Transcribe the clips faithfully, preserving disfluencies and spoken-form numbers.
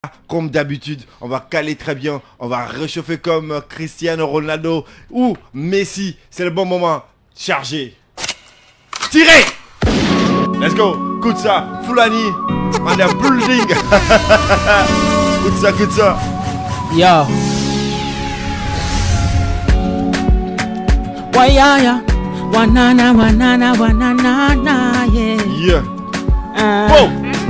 Comme d'habitude, on va caler très bien, on va réchauffer comme Cristiano Ronaldo ou Messi. C'est le bon moment. Chargé. Tirez. Let's go. Écoute ça. Fulani. On est building. Écoute ça, écoute ça. Yo. Wayaya. Wanana, wanana, wanana, yeah. Yeah. Uh, Whoa.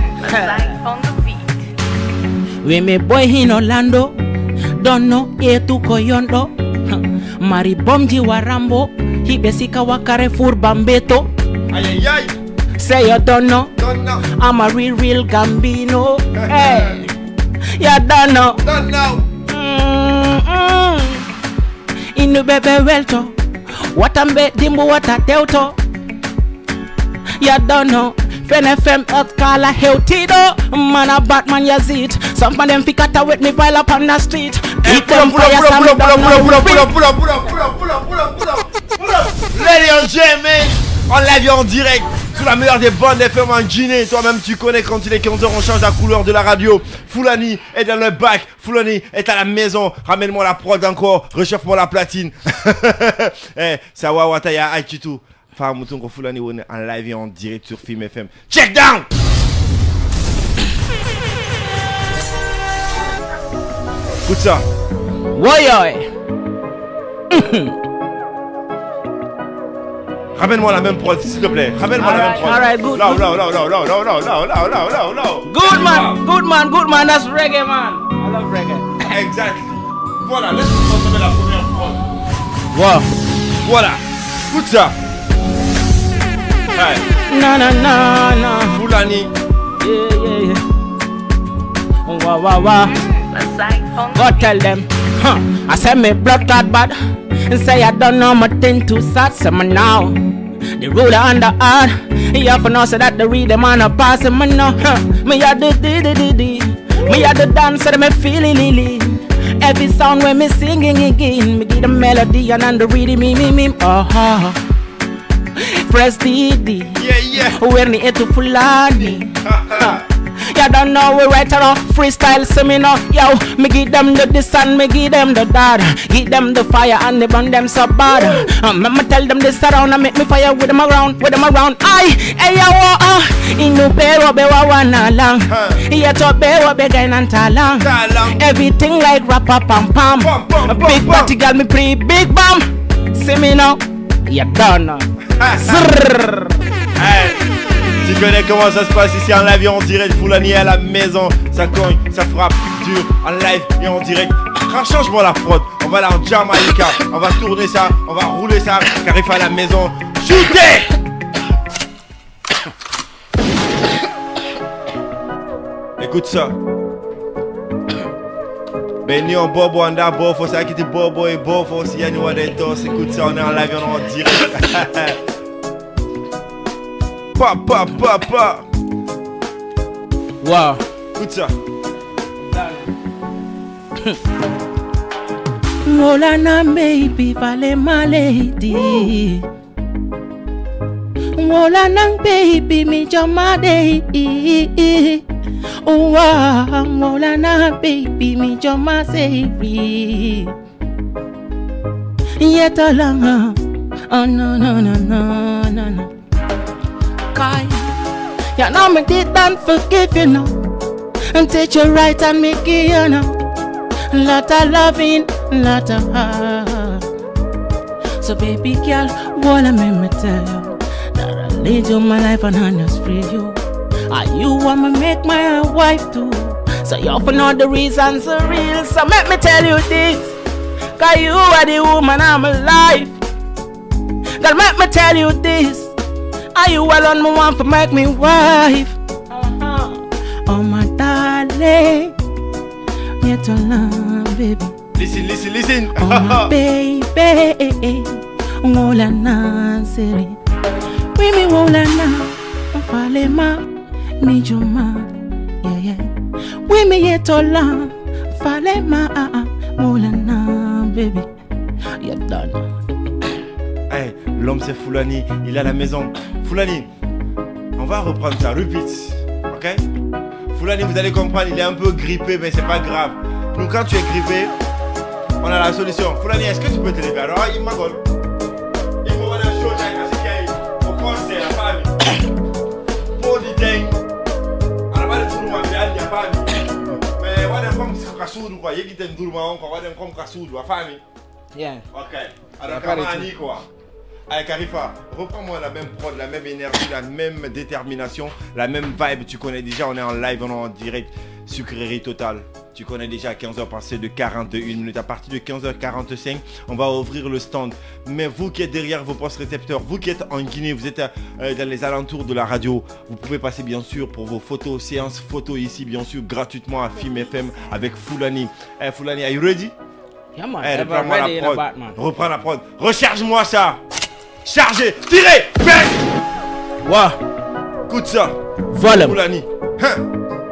We me boy in Orlando, don't know yetu koyondo. Mari bomji warambo, he besika wakare fur bambeto. Aïe aïe aïe. Say you don't know, Don't know. I'm a real real Gambino. Hey, you don't know. Don't know. Mm-mm. Inu bebe welto, watambe dimbu wata teuto. You don't know. F F M at Kala Heutido. Man a Batman Yazid. Some of them fikata with me pile up on the street. Keep them fire some down on the beat. Ladies and gentlemen, en live et en direct sur la meilleure des bandes F M en Guinée. Toi-même tu connais, quand il est quinze heures on change la couleur de la radio. Fulani est dans le bac, Fulani est à la maison. Ramène-moi la prod encore, réchauffe-moi la platine. Eh, ça va Wataya Aikitu. Enfin, Moutongo Fulani on est en live et en direct sur Film F M. Check down. Écoute ça. Woyoy. Ramène-moi la même prod s'il te plaît. Ramène-moi la même prod. Alright, good. Là, là, là, là, là, là, là, là, là, là, là, là. Good man, good man, good man. That's reggae man. I love reggae. Exactly. Voilà, laisse-moi consommer la première prod. Wow. Voilà. Écoute ça. Hey. No, no, no, no. Fulani. Yeah, yeah, yeah. Wow, wow, wow. Go tell them, huh? I say me blood clot bad. And say I don't know my thing too sad. Say me now, the ruler and the art. He often know say that the read them on a pass. Me know, huh? Me a the di di di di. Me a the dance that me feeling lily. Every sound when me singing again, me give the melody and the reading me me me. Oh, oh. Press D D. Yeah, yeah. We're ni etu Fulani. You don't know we right around freestyle seminar. Yo, me give them the this and me give them the that. Give them the fire and they burn them so bad. Um, I'ma tell them this around and make me fire with them around, with them around. Aye, hey yo, ah, inu pero be wa wana lang. Yeah, to be wa be gain and talang. Everything like rappa pam pam. Big party girl me pre big bam. See me now, you don't know. Zrrr. Hey. Tu connais comment ça se passe ici en live et en direct. Fulani à la maison, ça cogne, ça frappe dur en live et en direct. Change-moi la prod, on va là en Jamaïca. On va tourner ça, on va rouler ça. Carif à la maison, shootez. Écoute ça. Benny en bobo en da bofo, ça qui était bobo et bofo. Si y'a nous à des tosses, écoute ça, on est en live et on est en direct. Pa pa pa pa. Wow. Écoute ça. Molana baby vale my lady. Molana baby me jama day. Wow, Molana baby me jama say. Yet along. Oh no no no no no no. Kai, you know me did not forgive you now, and take you right and make it you know. Lot of loving, lot of heart. So baby girl, what I make me tell you, that I lead you my life and I just free you. And you want me make my wife too. So you often know the reasons are real. So make me tell you this, cause you are the woman I'm alive. Girl, make me tell you this. Are you alone, me want to make me wife? Uh-huh. Oh my darling, yet to love, baby. Listen, listen, listen. Oh my baby, wola na seri. We me wola na, fale ma, ni juma, yeah yeah. We me yet to love, fale ma, wola na, baby. You done. Hey, l'homme c'est Fulani, il est à la maison. Fulani, on va reprendre ça, repeat, ok? Foulani, vous allez comprendre, il est un peu grippé, mais c'est pas grave. Nous, quand tu es grippé, on a la solution. Foulani, est-ce que tu peux te lever? Alors, il m'a dit. Il faut voir la chose avec la séquelle. Au conseil, la famille. Pour du temps. À la base, tout le monde, il n'y a pas de. Mais, on a comme si on a soudé, quoi. Il y a qui t'aime tout le monde, on a comme si on a soudé, la famille. Yeah. Ok. Alors, comment on dit quoi? Avec Khalifa, reprends-moi la même prod, la même énergie, la même détermination, la même vibe. Tu connais déjà, on est en live, on est en direct. Sucrerie totale. Tu connais déjà, quinze heures passées de quarante-et-une minutes. À partir de quinze heures quarante-cinq, on va ouvrir le stand. Mais vous qui êtes derrière vos postes récepteurs, vous qui êtes en Guinée, vous êtes euh, dans les alentours de la radio, vous pouvez passer bien sûr pour vos photos, séances photos ici, bien sûr, gratuitement à Film F M avec Foulani. Hey, Foulani, are you ready? Yeah, man. Hey, Ever ready in a prod. Batman. Reprends la prod. Recharge-moi ça. Chargez, tirez, bang. Wow. Écoute ça. Volume. Foulani. Hein.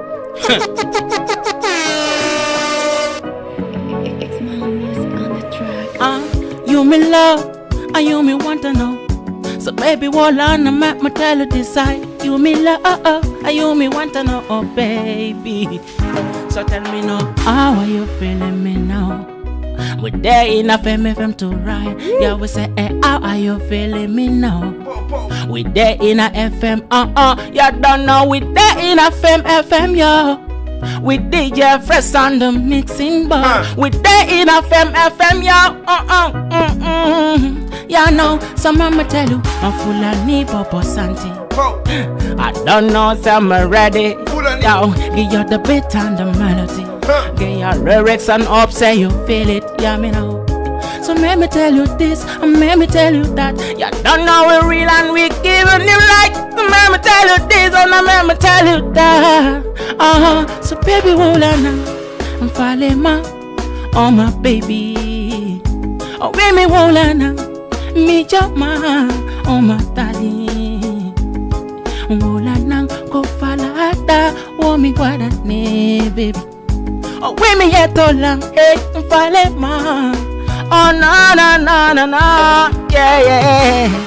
Uh, you me love, and you me want to know. So baby, hold on and make me tell you this side. You me love, and you me want to know, oh baby. So tell me now, how are you feeling me now? We there in a F M F M to ride. Yeah, we say, hey, how are you feeling me now? We there in a F M, uh uh. You don't know we there in a F M F M, yo. We D J Fresh on the mixing bar. Uh. We there in a F M F M, yo. Uh uh. Mm mm. Yeah, know. Some mama tell you I'm full of need Popo Santi. Oh. I don't know, so I'm ready. Yo, give you the beat and the melody. Huh. Get your lyrics and up, say you feel it, yeah me know. So let me tell you this, and let me tell you that. You don't know we're real and we giving you light. So let me tell you this, and let me tell you that. Uh huh. So baby, hold on now, I'm falling ma, oh my baby. Oh baby, hold on now, me jump ma, oh my darling. Hold on now, go falada, oh me guadane, baby. Oh, women yet to long, hey, follow ma. Oh, no, no, no, no, no, yeah, yeah.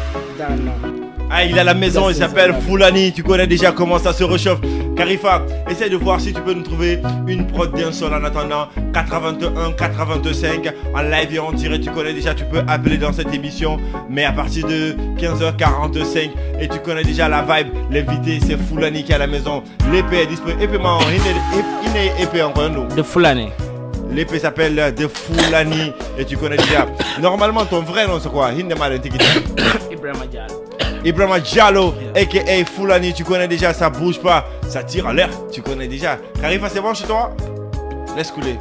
Ah, il a la maison, il s'appelle Foulani. Tu connais déjà comment ça se réchauffe. Khalifa, essaye de voir si tu peux nous trouver une prod d'un seul en attendant. quatre-vingt-un quatre-vingt-cinq en live et en direct. Tu connais déjà, tu peux appeler dans cette émission. Mais à partir de quinze heures quarante-cinq, et tu connais déjà la vibe. L'invité, c'est Foulani qui est à la maison. L'épée est disponible. Épée, il est épée encore nous. De Foulani. L'épée s'appelle De Foulani. Et tu connais déjà. Normalement, ton vrai nom, c'est quoi? Ibrahima Diallo. Ibrahima Diallo, aka Foulani, tu connais déjà, ça bouge pas, ça tire à l'air, tu connais déjà. Khalifa, c'est bon chez toi? Laisse couler.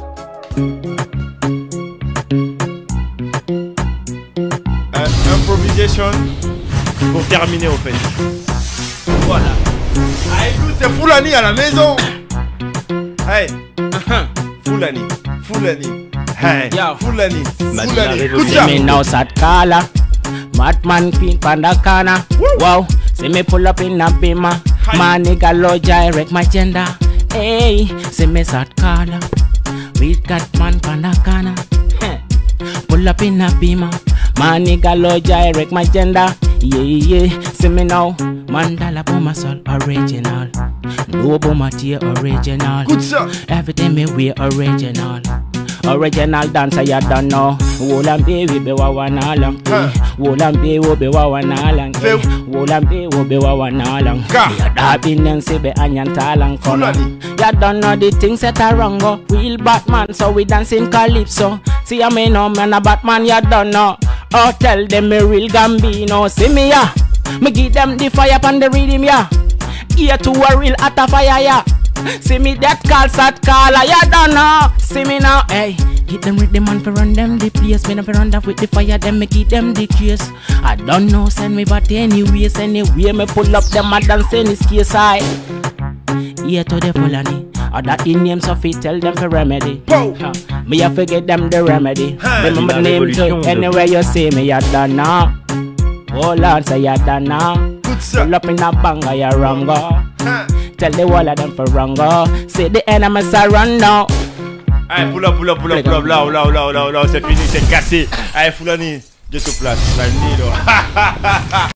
Euh, improvisation pour terminer au fait. Voilà. Ah écoute, c'est Foulani à la maison. Hey, Foulani, Foulani, hey, Foulani, Foulani. Écoute ça. Batman Queen Pandakana. Wow, see me pull up in a beamer. My nigga low direct my gender. Hey, see me sat color. We got man Pandakana. Pull up in a beamer. My nigga low direct my gender. Yeah, yeah, see me now. Mandala Boma Soul original. No Boma Tier original. Good sir. Everything me we original. Original dancer you don't know. Wolan be we be wawana lang. Wolan be we be wawana lang. Wolan be we be wawana lang. Ya da binen se be anyan talang kono. Ya don't know the things that are wrong go. Real Batman so we dancing calypso. See I me no man a Batman you don't know. Oh tell them me real Gambino. See me ya. Me give them the fire upon the rhythm ya. Here to a real at a fire ya. See me that call sat caller, you don't know. See me now, hey. Hit them with the man for run them the place. Me never run that with the fire, them me keep them the case. I don't know, send me but anyways, anyway me pull up them and dance in this case. I here to the Foulani. Or that in names of it, tell them for remedy. Huh. Me you forget them the remedy. Remember the name too. Anywhere you see me, you don't know. Oh Lord, say you don't know. Pull up in a banger, you wrong go. Tell the wall of them for wrong go. Say the enemies are run now. Allez, pull up, pull up, pull up, pull up, là, là, là, là, là, c'est fini, c'est cassé. Allez, Foulani, je te place, là,